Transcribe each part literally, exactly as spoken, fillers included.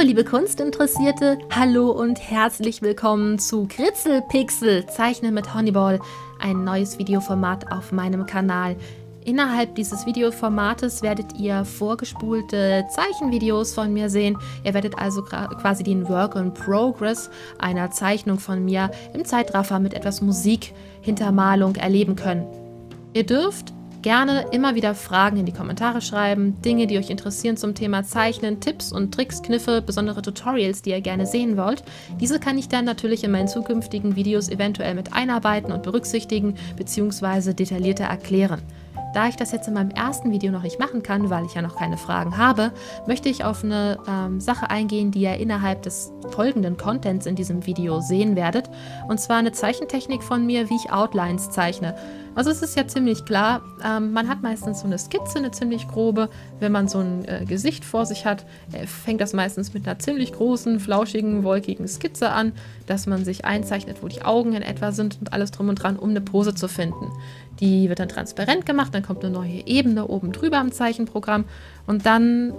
liebe Kunstinteressierte, hallo und herzlich willkommen zu Kritzelpixel, Zeichnen mit Honeyball, ein neues Videoformat auf meinem Kanal. Innerhalb dieses Videoformates werdet ihr vorgespulte Zeichenvideos von mir sehen. Ihr werdet also quasi den Work in Progress einer Zeichnung von mir im Zeitraffer mit etwas Musikhintermalung erleben können. Ihr dürft gerne immer wieder Fragen in die Kommentare schreiben, Dinge, die euch interessieren zum Thema Zeichnen, Tipps und Tricks, Kniffe, besondere Tutorials, die ihr gerne sehen wollt. Diese kann ich dann natürlich in meinen zukünftigen Videos eventuell mit einarbeiten und berücksichtigen bzw. detaillierter erklären. Da ich das jetzt in meinem ersten Video noch nicht machen kann, weil ich ja noch keine Fragen habe, möchte ich auf eine ähm, Sache eingehen, die ihr innerhalb des folgenden Contents in diesem Video sehen werdet. Und zwar eine Zeichentechnik von mir, wie ich Outlines zeichne. Also es ist ja ziemlich klar, ähm, man hat meistens so eine Skizze, eine ziemlich grobe. Wenn man so ein äh, Gesicht vor sich hat, äh, fängt das meistens mit einer ziemlich großen, flauschigen, wolkigen Skizze an, dass man sich einzeichnet, wo die Augen in etwa sind und alles drum und dran, um eine Pose zu finden. Die wird dann transparent gemacht, dann kommt eine neue Ebene oben drüber im Zeichenprogramm und dann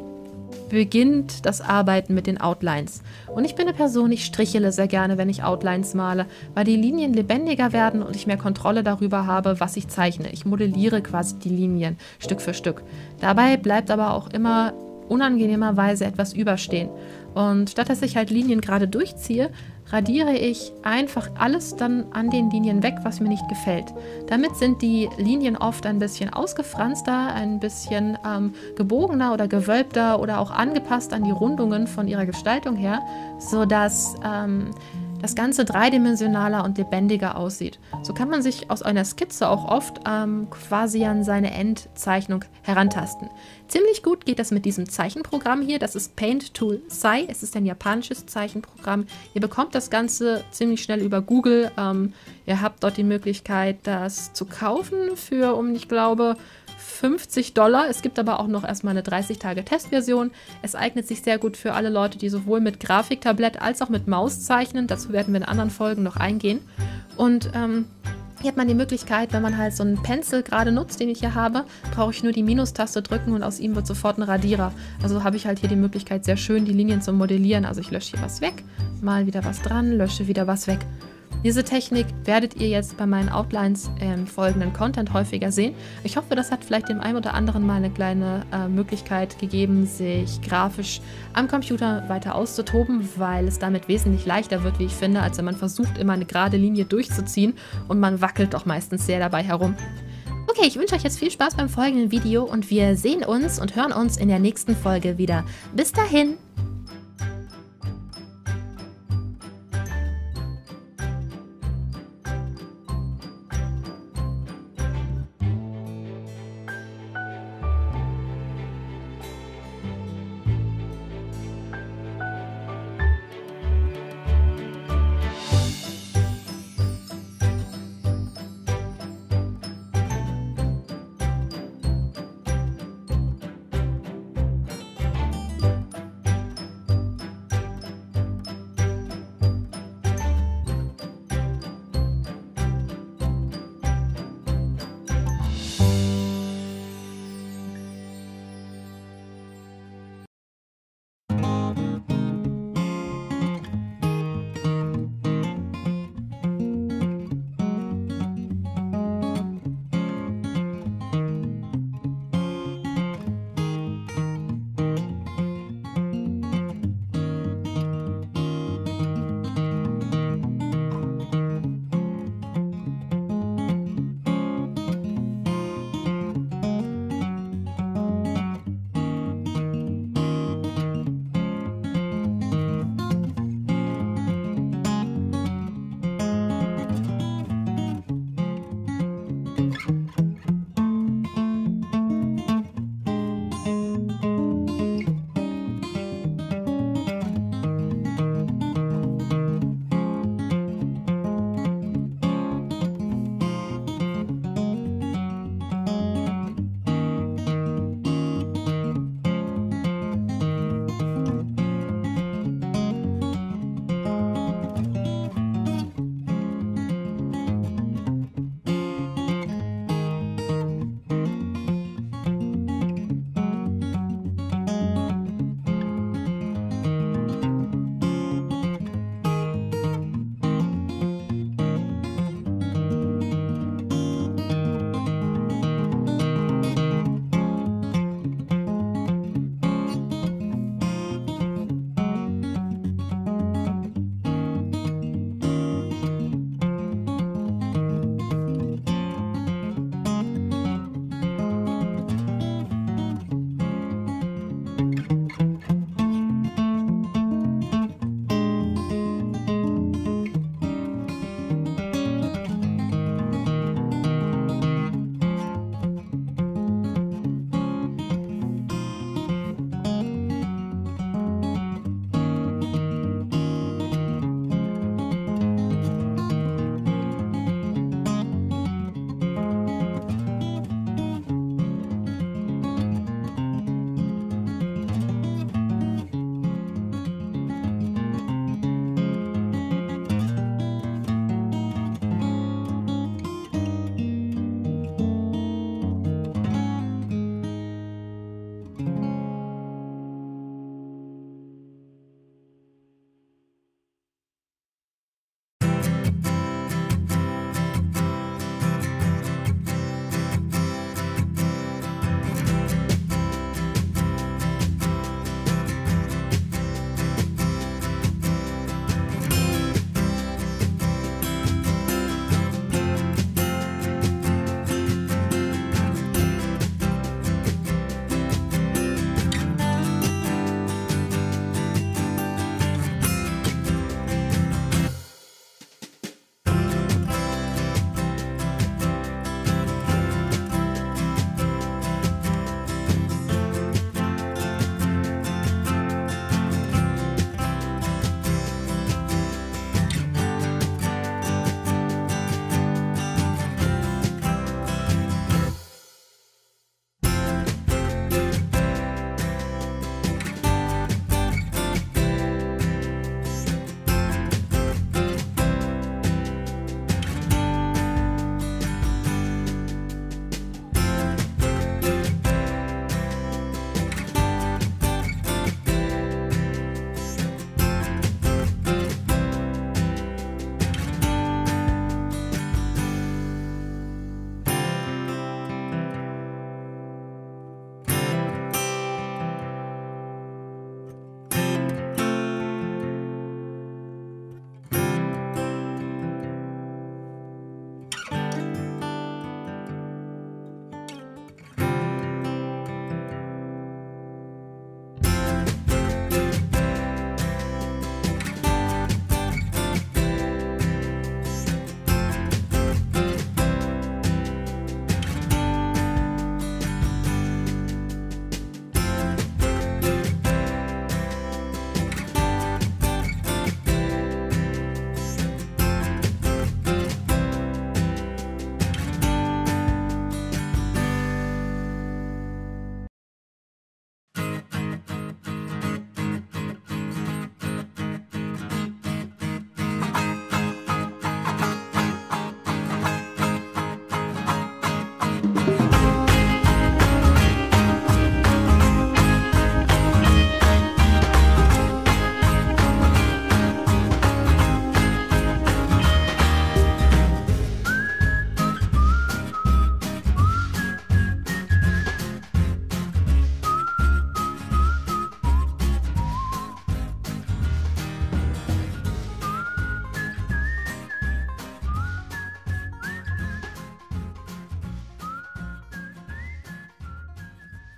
beginnt das Arbeiten mit den Outlines. Und ich bin eine Person, ich strichele sehr gerne, wenn ich Outlines male, weil die Linien lebendiger werden und ich mehr Kontrolle darüber habe, was ich zeichne. Ich modelliere quasi die Linien Stück für Stück. Dabei bleibt aber auch immer unangenehmerweise etwas überstehen. Und statt dass ich halt Linien gerade durchziehe, radiere ich einfach alles dann an den Linien weg, was mir nicht gefällt. Damit sind die Linien oft ein bisschen ausgefranster, ein bisschen ähm, gebogener oder gewölbter oder auch angepasst an die Rundungen von ihrer Gestaltung her, sodass ähm, das Ganze dreidimensionaler und lebendiger aussieht. So kann man sich aus einer Skizze auch oft ähm, quasi an seine Endzeichnung herantasten. Ziemlich gut geht das mit diesem Zeichenprogramm hier. Das ist Paint Tool Sai. Es ist ein japanisches Zeichenprogramm. Ihr bekommt das Ganze ziemlich schnell über Google. Ähm, ihr habt dort die Möglichkeit, das zu kaufen für, um ich glaube, fünfzig Dollar. Es gibt aber auch noch erstmal eine dreißig Tage Testversion. Es eignet sich sehr gut für alle Leute, die sowohl mit Grafiktablett als auch mit Maus zeichnen. Dazu werden wir in anderen Folgen noch eingehen. Und ähm, hier hat man die Möglichkeit, wenn man halt so einen Pencil gerade nutzt, den ich hier habe, brauche ich nur die Minustaste drücken und aus ihm wird sofort ein Radierer. Also habe ich halt hier die Möglichkeit, sehr schön die Linien zu modellieren. Also ich lösche hier was weg, mal wieder was dran, lösche wieder was weg. Diese Technik werdet ihr jetzt bei meinen Outlines im folgenden Content häufiger sehen. Ich hoffe, das hat vielleicht dem einen oder anderen mal eine kleine äh, Möglichkeit gegeben, sich grafisch am Computer weiter auszutoben, weil es damit wesentlich leichter wird, wie ich finde, als wenn man versucht, immer eine gerade Linie durchzuziehen und man wackelt doch meistens sehr dabei herum. Okay, ich wünsche euch jetzt viel Spaß beim folgenden Video und wir sehen uns und hören uns in der nächsten Folge wieder. Bis dahin!